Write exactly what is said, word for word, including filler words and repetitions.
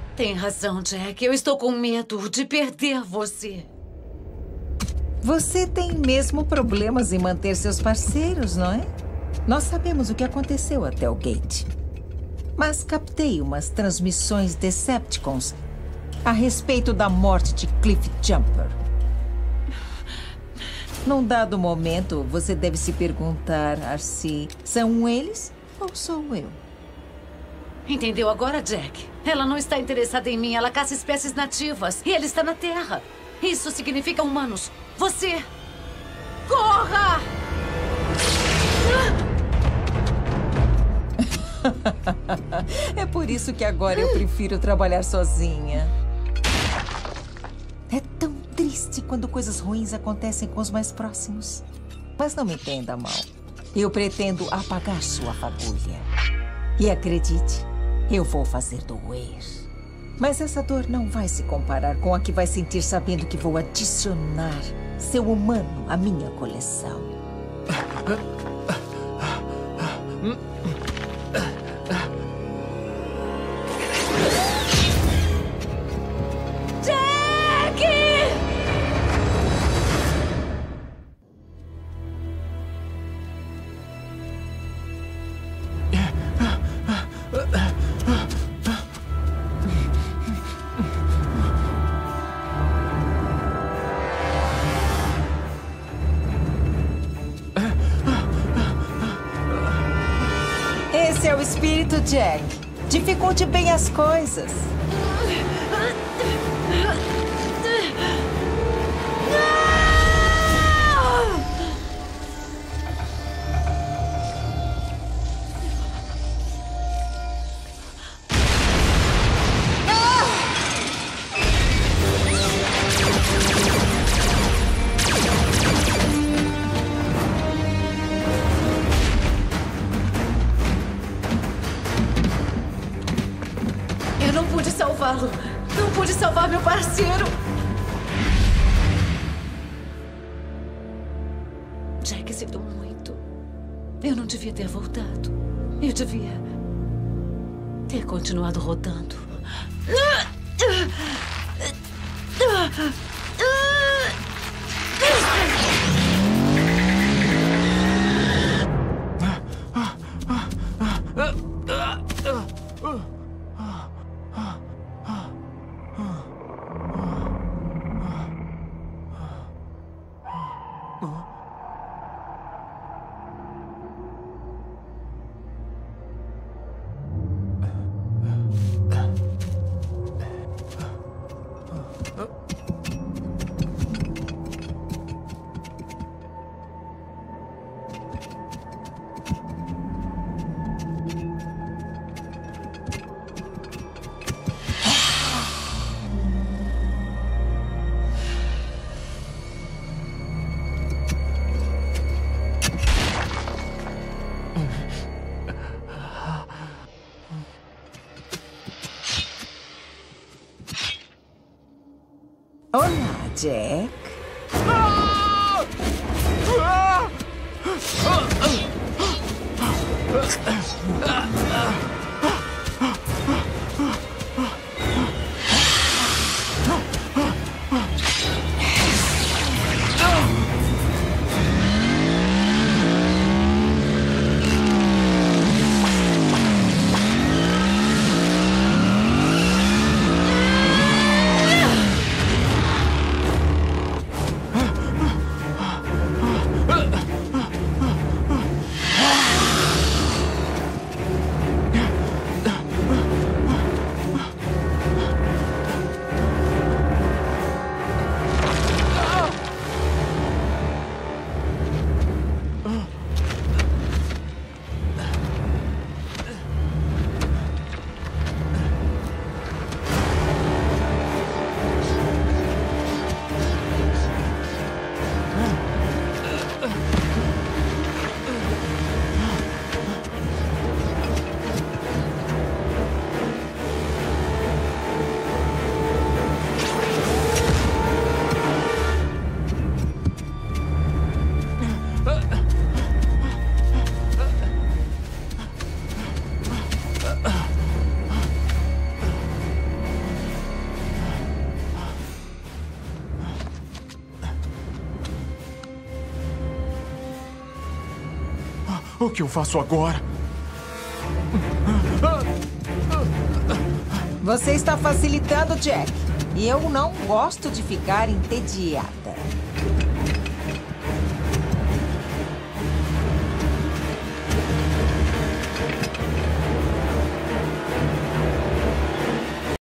Tem razão, Jack. Eu estou com medo de perder você. Você tem mesmo problemas em manter seus parceiros, não é? Nós sabemos o que aconteceu até o gate. Mas captei umas transmissões Decepticons a respeito da morte de Cliff Jumper. Num dado momento, você deve se perguntar se são eles ou sou eu? Entendeu agora, Jack? Ela não está interessada em mim. Ela caça espécies nativas. E ele está na Terra. Isso significa humanos. Você... Corra! É por isso que agora eu prefiro trabalhar sozinha. É tão triste quando coisas ruins acontecem com os mais próximos. Mas não me entenda mal. Eu pretendo apagar sua fagulha. E acredite, eu vou fazer doer. Mas essa dor não vai se comparar com a que vai sentir sabendo que vou adicionar seu humano à minha coleção. Esse é o espírito, Jack. Dificulte bem as coisas. Eu não pude salvá-lo. Não pude salvar meu parceiro. Jack, sinto muito. Eu não devia ter voltado. Eu devia ter continuado rodando. Olá, Jack. O que eu faço agora? Você está facilitando, Jack. E eu não gosto de ficar entediada.